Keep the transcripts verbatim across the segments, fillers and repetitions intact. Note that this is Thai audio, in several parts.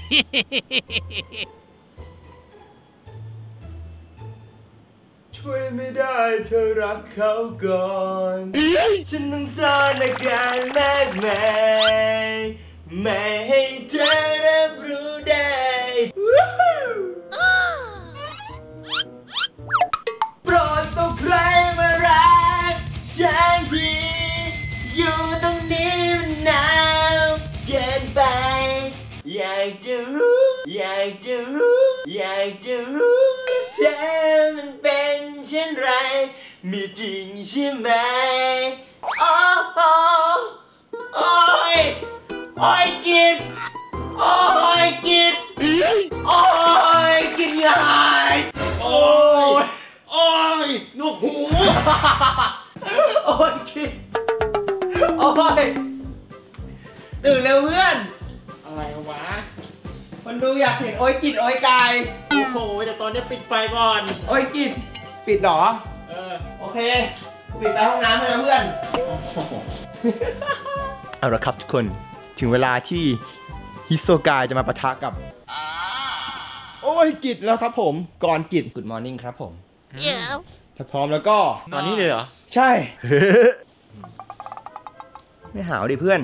ช่วยไม่ได้เธอรักเขาก่อนฉันต้องซ่อนอาการมากมายไม่ให้เธอรับรู้ได้โปรดส่งใครมารักฉันทีอยู่ตรงนี้มันนานเกินไปอยากจะรู้อยากจะรู้อยากจะรู้เธอมันเป็นเช่นไรมีจริงใช่ไหมโอ้โหโอ้ยโอ้ยกินโอ้ยกินโอ้ยกินยังไงโอ้ยโอ้ยหนวกหูโอ้ยกินโอ้ยตื่นเร็วเพื่อนอะไรวะคนดูอยากเห็นโอ้ยกินโอ้ยกายโอ้โหแต่ตอนนี้ปิดไฟก่อนโอ้ยกินปิดหรอเออโอเคปิดไปห้องน้ำให้นะเพื่อนเอาละครับทุกคนถึงเวลาที่ฮิโซกายจะมาปะทะกับโอ้ยกิจแล้วครับผมก่อนกิจ Good morning ครับผมถ้าพร้อมแล้วก็ตอนนี้เลยเหรอใช่ไม่หาวดิเพื่อน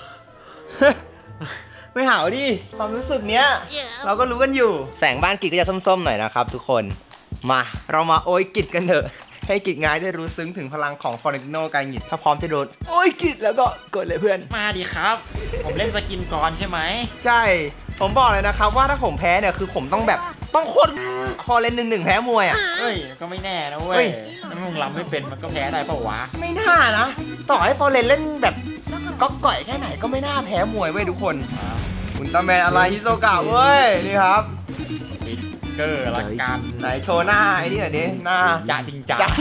ไม่หาวดิความรู้สึกเนี้ยเราก็รู้กันอยู่แสงบ้านกิจก็จะส้มๆหน่อยนะครับทุกคนมาเรามาโอ้ยกิจกันเถอะให้กิจงายได้รู้ซึ้งถึงพลังของฟลอเรนติโนกายหงิดถ้าพร้อมจะโดนโอ้ยกิจแล้วก็กดเลยเพื่อนมาดิครับผมเล่นสกินก่อนใช่ไหมใช่ผมบอกเลยนะครับว่าถ้าผมแพ้เนี่ยคือผมต้องแบบต้องคนคอเล่นหนึ่งหนึ่งแพ้มวยอ่ะเฮ้ยก็ไม่แน่นะเว้ยถ้ามึงรำไม่เป็นมันก็แพ้ได้เปล่าวะไม่น่านะต่อให้ฟอเรนเล่นแบบก๊อกก่อยแค่ไหนก็ไม่น่าแพ้มวยเว้ยทุกคนอุลตร้าแมนอะไรฮิโซกะเว้ยนี่ครับเกอร์ละกันไหนโชว์หน้าไอ้นี่หน่อยดิหน้าจ่าจริงจ่าจ่า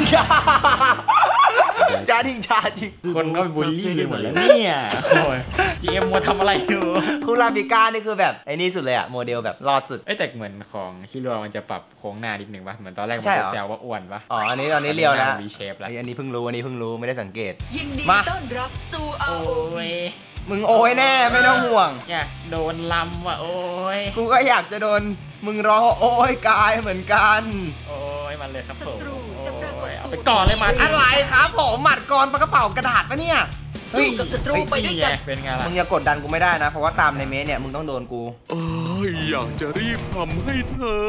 จ่าจริงจ่าจริงคนก็บูลลี่กันหมดแล้วเนี่ยโอ้ยจีเอ็มมัวทำอะไรอยู่คูราบิก้านี่คือแบบไอ้นี่สุดเลยอะโมเดลแบบรอดสุดเอ้แต่เหมือนของฮิโร่มันจะปรับโค้งหน้านิดนึงป่ะเหมือนตอนแรกมันจะแซวว่าอ้วนป่ะอ๋ออันนี้ตอนนี้เรียวแล้ววีเชฟแล้วอันนี้เพิ่งรู้อันนี้เพิ่งรู้ไม่ได้สังเกตมาต้อนรับสู่โอ้ยมึงโอ้ยแน่ไม่ต้องห่วงอยากโดนลำว่ะโอ้ยกูก็อยากจะโดนมึงร้องโอ้ยกายเหมือนกันโอ้ยมันเลยครับผมเอาไปก่อนเลยมาอะไรครับผมหมัดก่อนปากกระเป๋ากระดาษปะเนี่ยสู้กับศัตรูไปด้วยกันเป็นไงล่ะมึงอย่ากดดันกูไม่ได้นะเพราะว่าตามในเมสเนี่ยมึงต้องโดนกูเอออยากจะรีบทำให้เธอ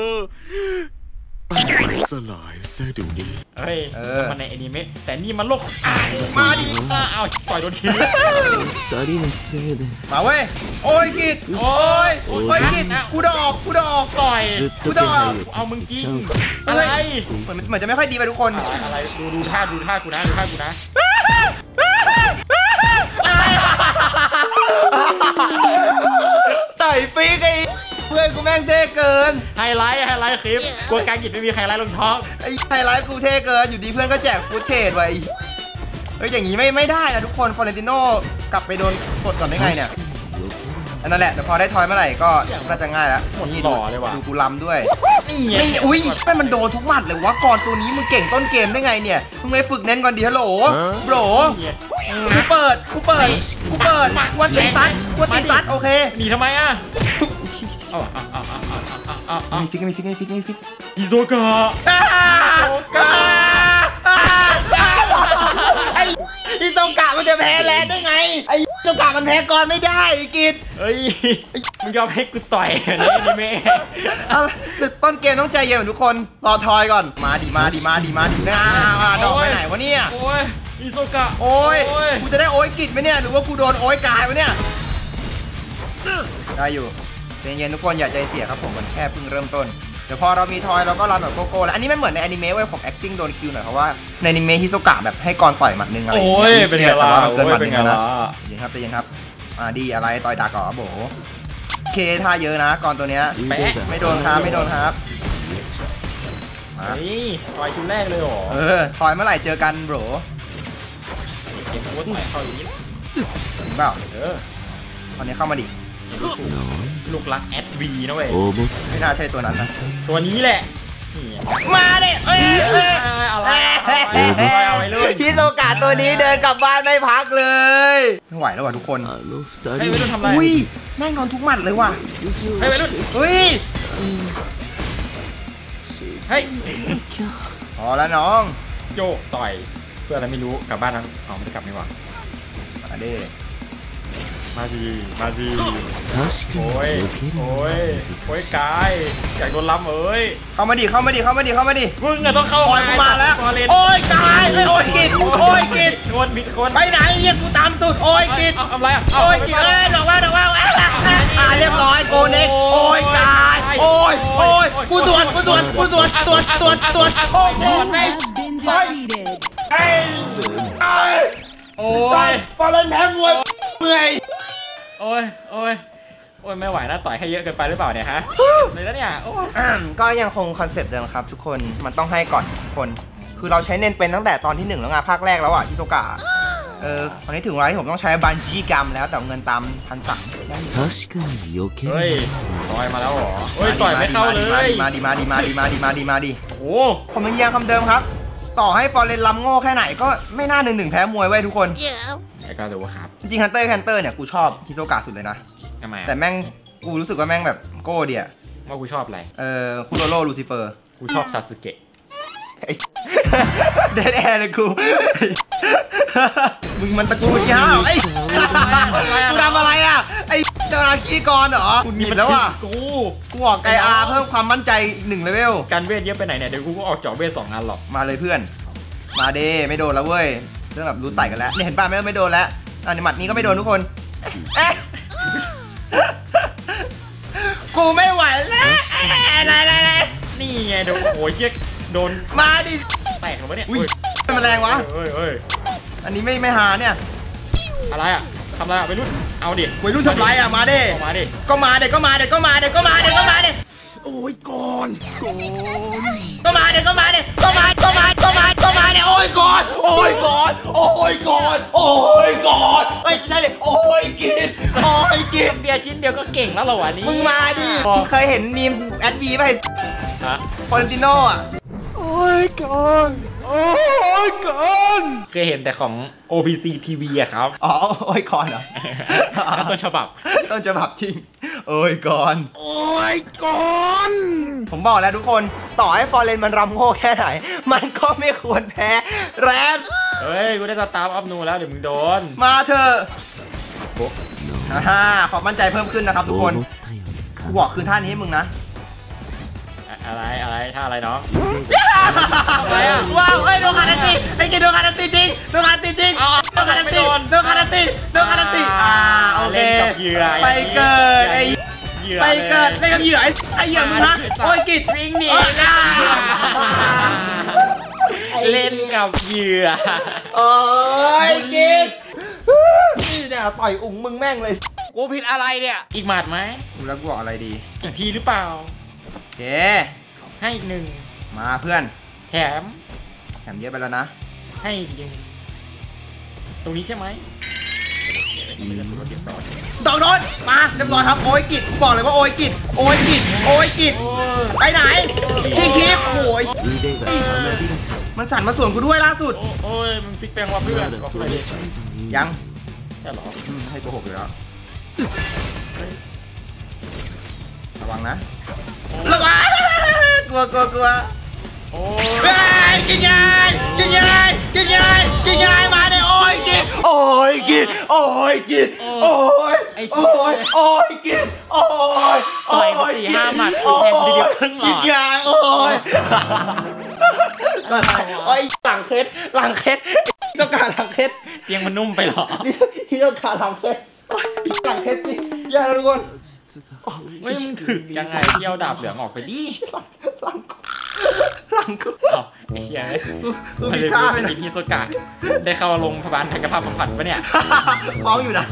สลายเสียเดี๋ยวนี้เฮ้ยมันในอนิเมะแต่นี่มันโลกมาดิเอาต่อยโดนทีมาเว้ยโอ้ยกิดโอ้ยโอ้ยกิดกูดอกกูดอกต่อยกูดอกเอามึงจริงอะไรเหมือนเหมือนจะไม่ค่อยดีไปทุกคนอะไรดูดูท่าดูท่ากูนะดูท่ากูนะต่อยฟีกไอ้เพื่อนกูแม่งเท่เกินไฮไลท์ไฮไลท์คลิปกลัวการหยิบไม่มีไฮไลท์ลงท้องไอ้ไฮไลท์กูเท่เกินอยู่ดีเพื่อนก็แจกฟูดเทรดไว้เฮ้ยอย่างนี้ไม่ไม่ได้นะทุกคนฟลอเรนติโนกลับไปโดนกดก่อนได้ไงเนี่ยอันนั้นแหละแต่พอได้ทอยเมื่อไหร่ก็น่าจะง่ายแล้วนี่หล่อเลยว่ะดูกูล้ำด้วยนี่อุ้ยแม่มันโดนทุกหมัดเลยวะก่อนตัวนี้มึงเก่งต้นเกมได้ไงเนี่ยมึงไม่ฝึกเน้นก่อนดีฮัลโหลโบรกูเปิดกูเปิดกูเปิดวันตีซัดวันตีซัดโอเคหนีทำไมอ่ะมีฟิกมีฟิกมีฟิกมีฟิกฮิโซกะฮิโซกะไอฮิโซกะมันจะแพ้แลนได้ไงไอฮิโซกะมันแพ้ก่อนไม่ได้กินเฮ้ยมึงยอมให้กูต่อยนี่นี่แม่ต้นเกมต้องใจเย็นทุกคนรอทอยก่อนมาดิมาดิมาดิมาดิหน้าดอกไปไหนวะเนี่ยโอ้ยฮิโซกะโอ้ยกูจะได้โอ้ยกิดไหมเนี่ยหรือว่ากูโดนโอ้ยกายวะเนี่ยได้อยู่ใจเย็นทุกคนอย่าใจเสียครับผมมันแค่เพิ่งเริ่มต้นเดี๋ยวพอเรามีทอยเราก็รันแบบโกโก้แล้วอันนี้ไม่เหมือนในอนิเมะเว้ยผม acting โดนคิวหน่อยเพราะว่าในอนิเมะฮิโซกะแบบให้กรต่อยหมัดนึงอะไรโอ้ยเป็นไงล่ะเกินหมัดนึงนะใจเย็นครับใจเย็นครับอ่าดีอะไรต่อยดักก่อโบเคท่าเยอะนะกรตัวเนี้ยไม่โดนครับไม่โดนครับนี่ทอยคิวแรกเลยหรอเออทอยเมื่อไหร่เจอกันโบเก็บหัวต่อยเข้าอย่างนี้ถึงเปล่าเออตอนนี้เข้ามาดิลูกรักแอดวีนะเว้ยไม่น่าใช่ตัวนั้นนะตัวนี้แหละมาดิเอ้ยเอ้ยอะไรอะไรเอาไปเลยฮิโซกะตัวนี้เดินกลับบ้านไม่พักเลยไม่ไหวแล้วว่ะทุกคนให้ไปรุ่นทำอะไรอุ้ยแม่งนอนทุกหมัดเลยว่ะให้ไปรุ่นอุ้ยเฮ้ยพอแล้วน้องโจต่อยเพื่ออะไรไม่รู้กลับบ้านทั้งเอาไม่ได้กลับนี่หว่ามาดิมาดีมาดีโอ้ยโอ้ยโอ้ยกายอยากโดนล้ำเอ้ยเข้ามาดิเข้ามาดิเข้ามาดิเข้ามาดิมึงอะต้องเข้าโอ้ยกูมาแล้วโอ้ยกายโอ้ยกิดโอ้ยกิดโดนบิดคนไปไหนเนี่ยกูตามสุดโอ้ยกิดเอาทำไรอ่ะโอ้ยกิดเอ้ยดอกว่าดอกว่าอ่าเรียบร้อยโกเน็กโอ้ยกายโอ้ยโอ้ยกูสวนกูสวนกูสวนสวนสวนสวนโอ้ย been defeated ไอ้ไอ้โอ้ตายยฟอร์เรนแพ้มวยเมื่อยโอ้ยโอ้ยโอ้ยไม่ไหวนะต่อยให้เยอะเกินไปหรือเปล่าเนี่ยฮะเลยแล้วเนี่ยโอ้ยก็ยังคงคอนเซ็ปต์เดิมครับทุกคนมันต้องให้ก่อนทุกคนคือเราใช้เน้นเป็นตั้งแต่ตอนที่หนึ่งแล้วไงภาคแรกแล้วอ่ะฮิโซกะเออตอนนี้ถึงเวลาที่ผมต้องใช้บันจี้กรรมแล้วแต่เงินตามพันสามเฮ้ยต่อยมาแล้วเหรอเฮ้ยต่อยไม่เข้าเลยมาดีมาดีมาดีมาดีมาดีมาดีโอ้ผมยังยังคำเดิมครับต่อให้ฟอร์เรนลำโง่แค่ไหนก็ไม่น่าหนึ่งหนึ่งแพ้มวยไว้ทุกคนไอ้ก็รู้ครับจริงฮันเตอร์ฮันเตอร์เนี่ยกูชอบฮิโซกะสุดเลยนะทำไมแต่แม่งกูรู้สึกว่าแม่งแบบโก้เดียว่ากูชอบอะไรเออคุโรโร่ลูซิเฟอร์กูชอบซาสึเกะเดดแอร์เลยกูมึงมันตะกูเมื่อกี้ฮะไอ้กูทำอะไรอ่ะไอ้เจ้านาคีกรเหรอกูหนีแล้วอ่ะกูกูออกไกอาเพิ่มความมั่นใจหนึ่งเลเวลการเวทเยอะไปไหนเนี่ยเดี๋ยวกูก็ออกเจาะเวทสองงานหรอกมาเลยเพื่อนมาเดไม่โดนแล้วเว้ยเรื่องแบบรู้ไต่กันแล้วเนี่ยเห็นป่ะไม่ไม่โดนแล้วอันนี้หมัดนี้ก็ไม่โดนทุกคนเอ๊ะกูไม่ไหวแล้วอะไรอะไรนี่ไงเดี๋ยวโอ้ยเชี่ยโดนมาดิแตกหรอวะเนี่ยอุ้ยมันแรงวะเฮ้ยเฮ้ยอันนี้ไม่ไม่หาเนี่ยอะไรอ่ะทำอะไรอ่ะไปรุ่นเอาดิวัยรุ่นทำไรอ่ะมาดิออกมาดิก็มาเด็กก็มาเด็กก็มาเด็กก็มาเด็กก็มาเด็กโอ้ยก่อนก็มาเด็กก็มาเด็กก็มาก็มาก็มาก็มาเด็กโอ้ยก่อนโอ้ยก่อนโอ้ยก่อนโอ้ยก่อนไม่ใช่เด็กโอ้ยกินโอ้ยกินเบียร์ชิ้นเดียวก็เก่งแล้วเหรอวะนี่มึงมาดิมึงเคยเห็นมีมแอดวีป่ะฮะฟอเรนติโน่อ่ะโอ้ยก่อนโอ้ยก่อนเคยเห็นแต่ของ โอ พี ซี ที วี อะครับอ๋อโอ้ยก่อนเหรอแล้วต้นฉบับต้นฉบับจริงโอ้ยก่อนโอ้ยก่อนผมบอกแล้วทุกคนต่อให้ฟอร์เรนมันรำโง่แค่ไหนมันก็ไม่ควรแพ้แรดเฮ้ยกูได้สตาร์อัพนูแล้วเดี๋ยวมึงโดนมาเถอะฮ่าความมั่นใจเพิ่มขึ้นนะครับทุกคนกูบอกคืนท่านี้ให้มึงนะอะไรอะไรท่าอะไรน้องอะไรอ่ะว้าวเฮ้ยโดนคานาติไอ้กินโดนคานาติจริงโดนคานาติจริงโดนคานาติโดนคานาติโดนคานาติอ่าโอเคไปเกิดไอ้ไปเกิดได้กับเหยื่อไอ้ไอ้เหยื่อมึงฮะโอ้ยกิดวิ่งหนีเล่นกับเหยื่อโอ้ยกิดนี่เนี่ยต่อยอุ้งมึงแม่งเลยกูผิดอะไรเนี่ยอีกหมัดไหมกูแล้วกูบอกอะไรดีอีกทีหรือเปล่าโอเคให้อีกหนึ่งมาเพื่อนแถมแถมเยอะไปแล้วนะให้อีกหนึ่งตรงนี้ใช่ไหมดอกโดนมาเรียบร้อยครับโอ้ยกิดบอกเลยว่าโอ้ยกิดโอ้ยกิดโอ้ยกิดไปไหนชิงคลิปโอ้ยมันสั่นมาส่วนกูด้วยล่าสุดโอ้ยมึงพลิกแปลงว่าเพื่อนบอกเลยยังใช่หรอให้โกหกอยู่แล้วระวังนะระวังกลัวกลัวกลัวโอ้ไปกินยายกินยายกินยายกินยายมาเลยโอ้ยกินโอ้ยกินโอ้ยกินโอ้ยโอ้ยโอ้ยกินโอ้ยต่อยมาสี่ห้าหมัดแทงทีเดียวครึ่งหลอดกินยายโอ้ยก็โอ้ยหลังเคสหลังเคสเจ้าการหลังเคสเตียงมันนุ่มไปหรอนี่เจ้าการหลังเคสหลังเคสจริงอย่าทุกคนไม่มึงถึกยังไงเที่ยวดาบเหลืองออกไปดิหลังกูหลังกูอ้าวไอ้เหี้ยมันเลยรู้สึกกินฮิโซกะได้เข้าโรงพยาบาลทางกระเพาะบำบัดปะเนี่ยฟ้องอยู่นะ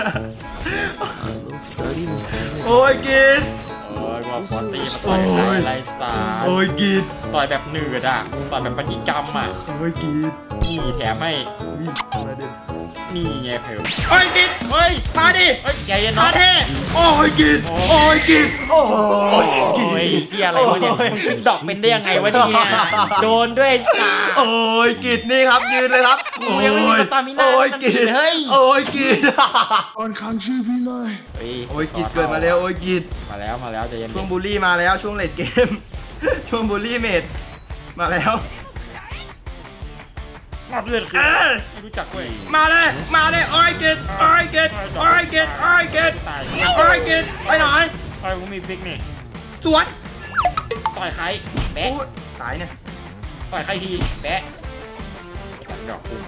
โอ้ยกินโอ้ยว่าฟอนตี้มาต่อยใส่ไรสารโอ้ยกินต่อยแบบหนืดอ่ะต่อยแบบปฏิกรรมอ่ะโอ้ยกินนี่แถมให้วิ่งมาเด็ดนี่ไงเพิ่มโอ้ยกิดเฮ้ยมาดิเฮ้ยใจเย็นมาเนาะเท่โอ้ยกิดโอ้ยกิดโอ้โอ้ยยที่อะไรวะเนี่ยมึงคิดดอกเป็นได้ยังไงวะเนี่ยโดนด้วยตาโอ้ยกิดนี่ครับยืนเลยครับกูยังไม่มีสตามิน่าโอ้ยกิดเฮ้ยโอ้ยกิดอ่อนคันชื่อพี่เลยเฮ้ยโอ้ยกิดเกิดมาแล้วโอ้ยกิดมาแล้วมาแล้วใจเย็นช่วงบูลลี่มาแล้วช่วงเลดเกม ช่วงบูลลี่เมดมาแล้วมาเลือดคือเออไม่รู้จักเว้ยมาเลยมาเลยโอ้ยกิดโอ้ยกิดโอ้ยกิดโอ้ยกิดตายโอ้ยกิดไปหน่อยต่อยกูมีพลิกนี่สวนต่อยใครแบะโอ้ยตายเนี่ยต่อยใครทีแบะดอกกู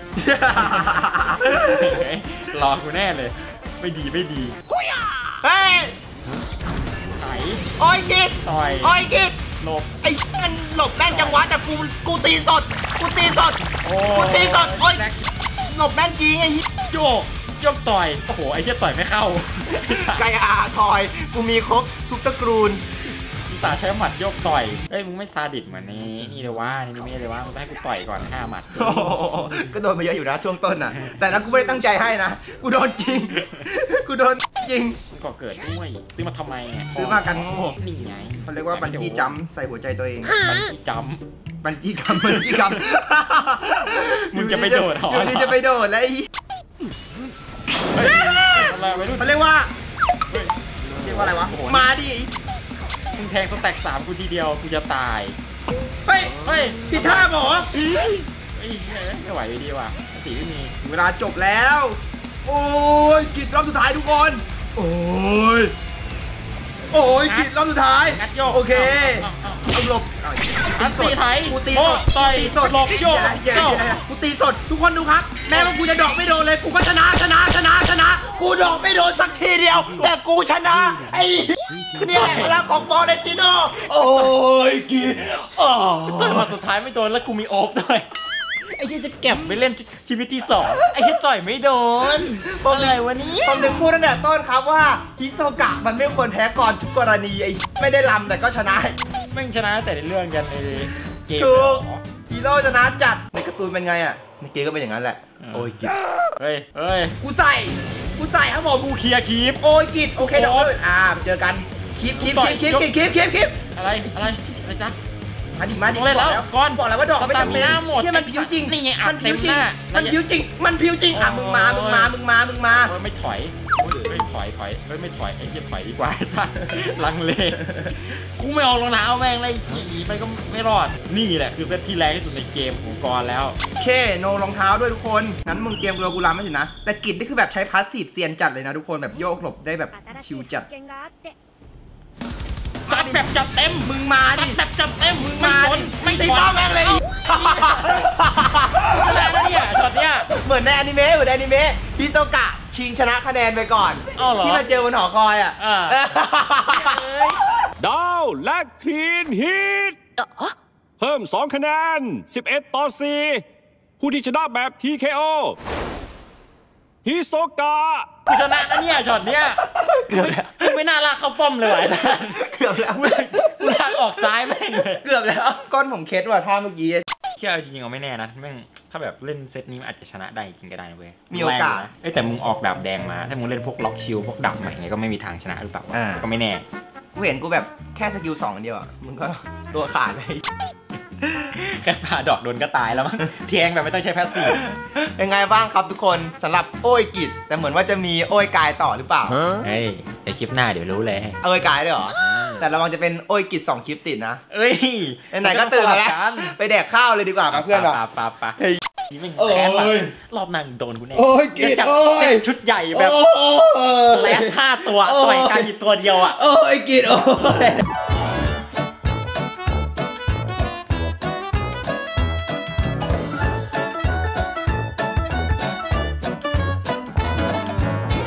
รอกูแน่เลยไม่ดีไม่ดีเฮ้ยไถโอ้ยกิดต่อยโอ้ยกิดหลบไอ้มันหลบแม่นจังวะแต่กูกูตีสดกูตีสดโอ้กูตีสดโอ้ยแบ็คหลบแม่นจริงไอ้โยกโยกต่อยโอ้โหไอ้เชี่ยต่อยไม่เข้าไก่อาทอยกูมีครบทุกตระกูลอุตส่าห์ใช้หมัดโยกต่อยเอ้ยมึงไม่ซาดิสเหมือนนี่นี่เลยว่านี่ไม่เลยว่ามึงให้กูต่อยก่อนห้าหมัดโอ้โหก็โดนมาเยอะอยู่นะช่วงต้นน่ะ แต่นั้นกูไม่ได้ตั้งใจให้นะกูโดนจริงกูโดนจริงมึงก็เกิดด้วยซื้อมาทำไมเนี่ยซื้อมากันโง่นี่ไงเขาเรียกว่าบันจี้จัมป์ใส่หัวใจตัวเองบันจี้จัมป์บันจี้กัมบันจี้กัมมึงจะไปโดดเหรออยู่ดีจะไปโดดแล้วไอ้เฮ้ยอะไรไว้รุ่นเขาเรียกว่าเฮ้ยเรียกว่าอะไรวะโอ้โหมาดิมึงแทงสแต็กสามกูทีเดียวกูจะตายเฮ้ยเฮ้ยผิดท่าหมอเฮ้ยไม่ไหวดีว่ะสีไม่มีเวลาจบแล้ว โอ้ยกิดรอบสุดท้ายทุกคน โอ้ย โอ้ยกิดรอบสุดท้ายงัดโยกโอเคาาเอาหลบอันตีไทยกูตีโอ้สดต่อยตีสดหลบโยกเดี๋ยวโยกเดี๋ยวเดี๋ยวกูตีสดทุกคนดูครับ แม้ว่ากูจะดอกไม่โดนเลยกูก็ชนะชนะชนะชนะ กูดอกไม่โดนสักทีเดียว แต่กูชนะไอ้นี่แหละพลังของฟอเรนติโนโอ้ยกีอ๋อต่อยมาสุดท้ายไม่โดนแล้วกูมีโอ๊บด้วยไอ้ที่จะเก็บไปเล่นชีวิตที่สองไอ้ที่ต่อยไม่โดนอะไรวะเนี่ยผมถึงพูดตั้งแต่ต้นครับว่าฮิโซกะมันไม่ควรแพ้ก่อนทุกกรณีไอ้ไม่ได้ลำแต่ก็ชนะแม่งชนะแต่ในเรื่องกันในเกมถูกเหรอฮีโร่ชนะจัดในการ์ตูนเป็นไงอ่ะในเกมก็เป็นอย่างนั้นแหละอืมโอ้ยกิดเฮ้ยเฮ้ยกูใส่กูใส่ครับผมกูเคลียร์คีปโอ้ยกิดโอเคโอ้เดี๋ยวอ่าเจอกันคลิปคลิปต่คอยลิปคลิปคลิปคลิปคลิปอะไรอะไรอะไรจ๊ะมาดิมาดิต้องเล่นแล้วบอกก่อนบอกแล้วว่าดอกไม่จำเป็นสตามิน่าหมดเที่ยมันพิวจริงนี่ไงอัดมันพิวจริงเต็มหน้ามันพิวจริงมันพิวจริงอ่ะมึงมามึงมามึงมามึงมาเฮ้ยไม่ถอยไม่ถอยถอยเฮ้ยไม่ถอยไอ้เหี้ยถอยดีกว่าไอ้สัสลังเลกูไม่เอารองเท้าแม่งเลยอีไปก็ไม่รอดนี่แหละคือเซตที่แรงที่สุดในเกมของกรแล้วโอเคโนรองเท้าด้วยทุกคนงั้นมึงเตรียมกูรอกูรำไม่สินะแต่กิดนี่คือแบบใช้พาสซีฟเซียนจัดเลยนะทุกคนแบบโยกหลบได้แบบชิวจัดซัดแบบจัดเต็มมึงมาซัดิดแบบจัดเต็มมึงไม่มาสนดิไม่ตีถอยเป้าแม่งเลยชนะแล้วเนี่ยช็อตเนี้ยเหมือนในอนิเมะเหมือนในอนิเมะฮิโซกะชิงชนะคะแนนไปก่อนอ้าวเหรอที่มาเจอบนหอคอยอ่ะอ่าดาวและคลีนฮิตเพิ่มสองคะแนนสิบเอ็ดต่อสี่ผู้ที่ชนะแบบ ที เค โอ ฮิโซกะกูชนะแล้วเนี่ยช็อตเนี้ยเกือบแล้วกูไม่น่าลากเข้าป้อมเลยว่ะไอ้สัสเกือบแล้วกูลากออกซ้ายแม่งเลยเกือบแล้วก้อนผมเคสว่ะท่าเมื่อกี้เชื่อจริงๆเอาไม่แน่นะแม่งถ้าแบบเล่นเซตนี้มันอาจจะชนะได้จริงก็ได้นะเว้ยมีโอกาสแรงยู่นะเอ้ยแต่มึงออกดาบแดงมาถ้ามึงเล่นพวกล็อกชิลพวกดาบใหม่เนี่ยก็ไม่มีทางชนะหรือเปล่าอ่าก็ไม่แน่กูเห็นกูแบบแค่สกิลสองเดียวอ่ะมึงก็ตัวขาดเลยแค่พาดอกโดนก็ตายแล้วมั้งเทียงแบบไม่ต้องใช้แพสซีฟเป็นไงบ้างครับทุกคนสำหรับโอ้ยกิจแต่เหมือนว่าจะมีโอ้ยกายต่อหรือเปล่าเฮ้ยเดี๋ยวคลิปหน้าเดี๋ยวรู้เลยโอ้ยกายเลยเหรอแต่ระวังจะเป็นโอ้ยกิจสองคลิปติดนะเอ้ยไหนๆก็ตื่นมาแล้วไปแดกข้าวเลยดีกว่าครับเพื่อนเราปะปะปะเฮ้ยนี่ไม่แค้นว่ะรอบหน้ามึงโดนกูแน่โอ้ยกิจเดี๋ยวจัดโอ้ยเซตชุดใหญ่แบบแลสห้าตัวต่อยกลายมีตัวเดียวอ่ะโอ้ยกิจโอ้ย